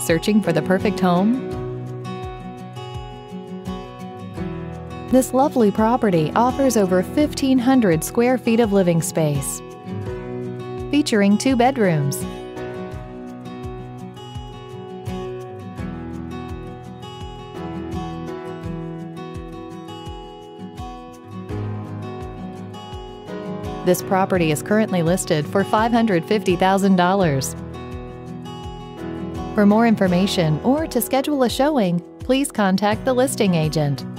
Searching for the perfect home? This lovely property offers over 1,500 square feet of living space, featuring 2 bedrooms. This property is currently listed for $550,000. For more information or to schedule a showing, please contact the listing agent.